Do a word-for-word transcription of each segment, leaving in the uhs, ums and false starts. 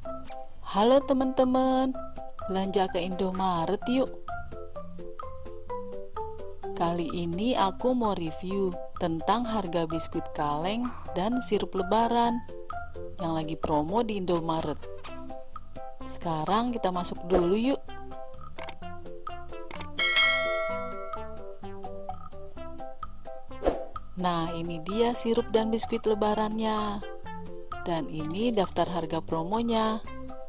Halo teman-teman, belanja ke Indomaret yuk. Kali ini aku mau review tentang harga biskuit kaleng dan sirup lebaran yang lagi promo di Indomaret. Sekarang kita masuk dulu yuk. Nah, ini dia sirup dan biskuit lebarannya. Dan ini daftar harga promonya.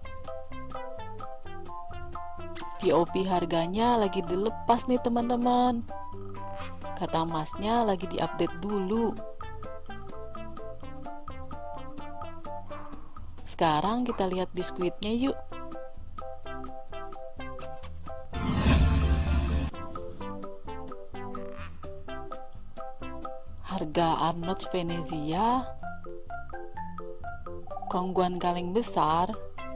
P O P harganya lagi dilepas nih teman-teman. Kata masnya lagi diupdate dulu. Sekarang kita lihat biskuitnya yuk. Harga Arnott's Venezia, Kongguan kaleng besar,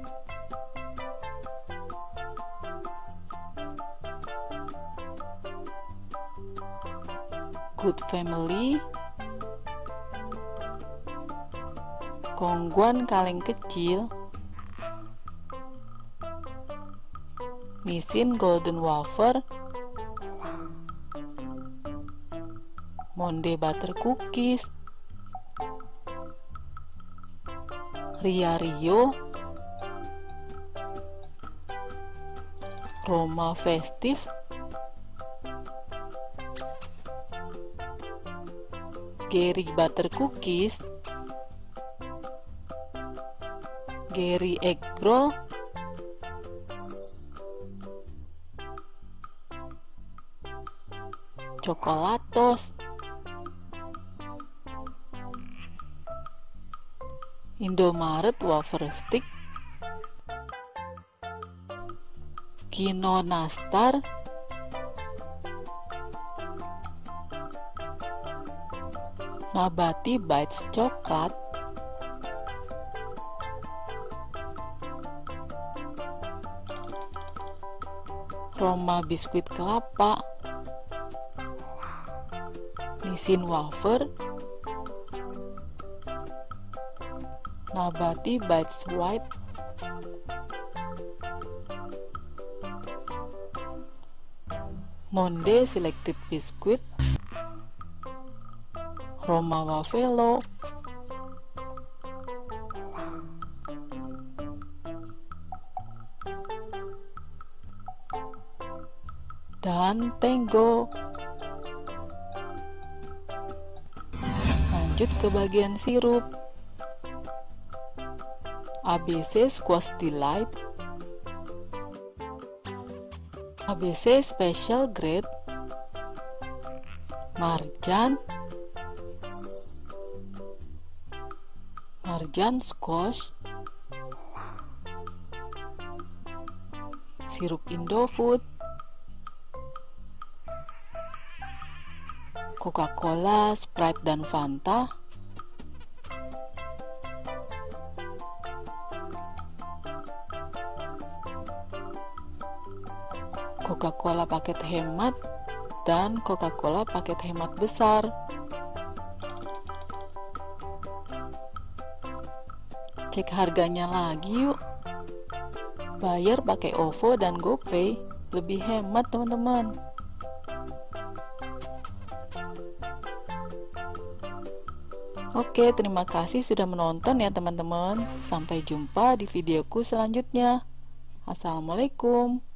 Good Family, Kongguan kaleng kecil, Nissin Golden Wafer, Monde Butter Cookies, Ria Rio, Roma Festive, Gary Butter Cookies, Gary Egg Roll, Coklatos, Indomaret Wafer Stick, Kino Nastar, Nabati Bites Coklat, Roma Biskuit Kelapa, Nissin Wafer, Nabati Bites White, Monde Selected Biscuit, Roma Wafelo, dan Tango. Lanjut ke bagian sirup. A B C Squash Delight, A B C Special Grade, Marjan, Marjan Squash, sirup Indofood, Coca-Cola, Sprite, dan Fanta, Coca-Cola paket hemat, dan Coca-Cola paket hemat besar. Cek harganya lagi yuk. Bayar pakai OVO dan GoPay, lebih hemat teman-teman. Oke, terima kasih sudah menonton ya teman-teman. Sampai jumpa di videoku selanjutnya. Assalamualaikum.